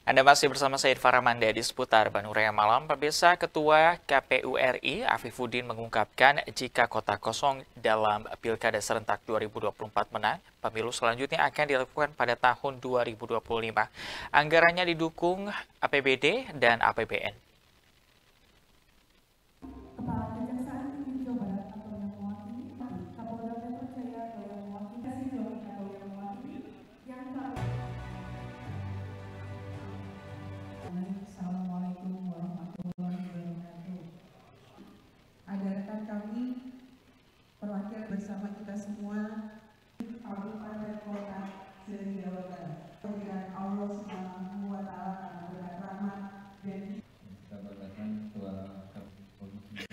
Anda masih bersama saya Irfan Ramanda di seputar Bandung Raya Malam. Pemirsa, Ketua KPU RI Afifuddin mengungkapkan jika kota kosong dalam Pilkada serentak 2024 menang, pemilu selanjutnya akan dilakukan pada tahun 2025. Anggarannya didukung APBD dan APBN. Assalamualaikum warahmatullahi wabarakatuh. Ada rekan kami perwakilan bersama kita semua Kabupaten Kota Cirebon Jawa Barat. Kemudian Allah Subhanahu wa Ta'ala akan memberikan rahmat dan kita bacakan suara komisi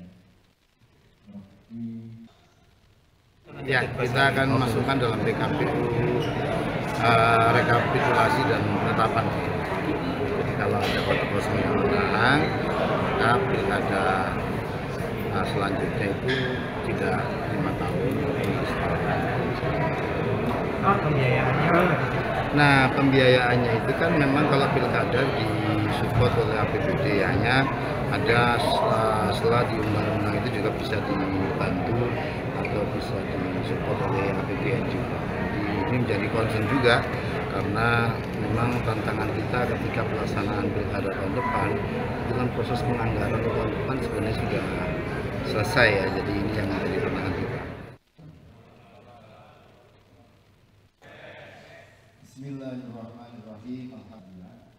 3. Ya, kita akan masukkan dalam PKPU rekapitulasi dan penetapan. Jadi kalau ada kota kosong yang menang, maka pilkada selanjutnya itu tidak 5 tahun. Nah, pembiayaannya itu kan memang kalau pilkada disupport oleh APBD, hanya ada setelah di undang-undang itu juga bisa dibantu atau bisa disupport oleh APBN juga. Jadi ini menjadi concern juga karena memang tantangan kita ketika pelaksanaan pilkada tahun depan itu kan proses penganggaran tahun depan sebenarnya sudah selesai ya, jadi ini yang menjadi tantangan kita. Bismillahirrahmanirrahim. Alhamdulillah.